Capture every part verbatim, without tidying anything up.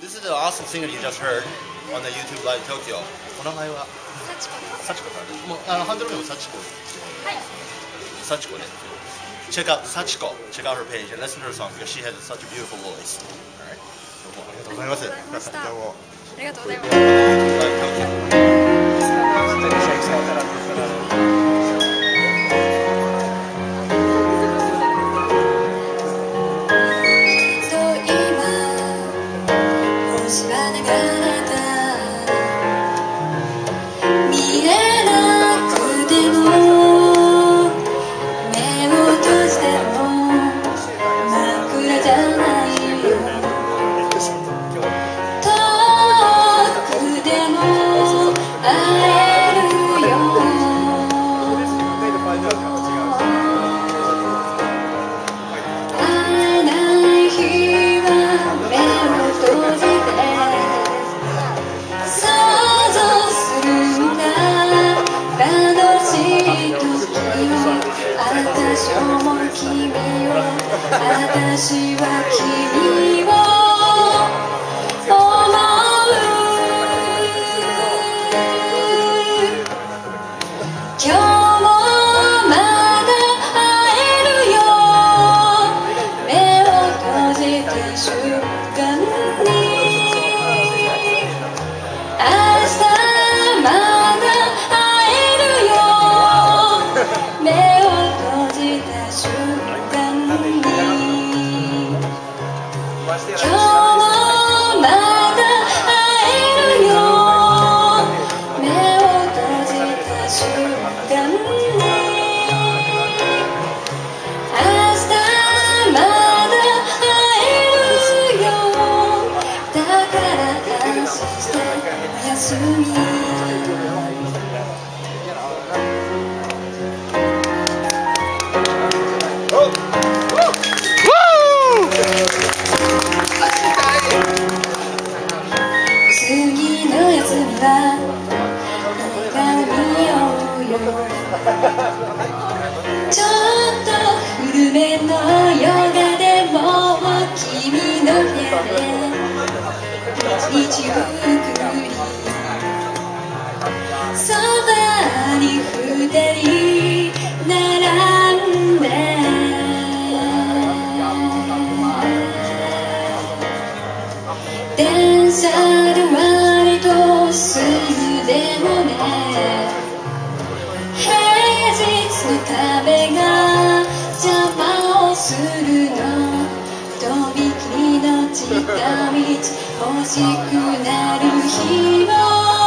This is the awesome singer you just heard on the YouTube Live Tokyo. お名前はサチコさんです。もうあのハンドルネームサチコ。はい。サチコね。Check out Sachiko. Check out her page and listen to her song because she has such a beautiful voice. Alright. どうもありがとうございます。どうも。 ありがとうございます。私は君を思う。今日もまだ会えるよ。目を閉じた瞬間に明日まだ会えるよ。目を閉じた瞬間に今日もまだ会えるよ。目を閉じた瞬間に明日まだ会えるよ。だから安心しておやすみ。次の休みは映画を見ようよ。ちょっと古めのヨガでも君の部屋で一日ゆっくりそばに二人並んで電車で割とすぐでもね平日の壁が邪魔をするのとびきりの近道欲しくなる日も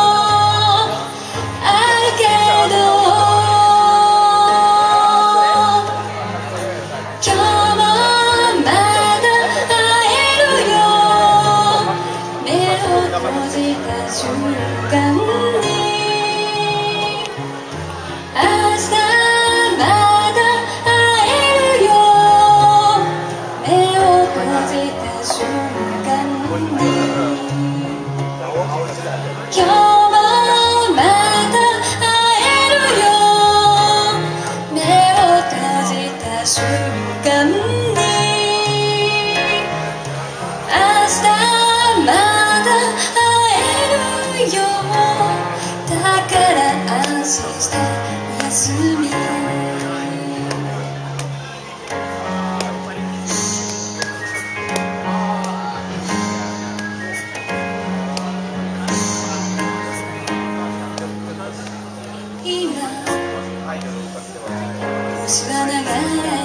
あるけど閉じた瞬間に明日まだ会えるよ。目を閉じた瞬間に今日もまだ会えるよ。目を閉じた瞬間に明日まだだから安心しておやすみ。今星は流れ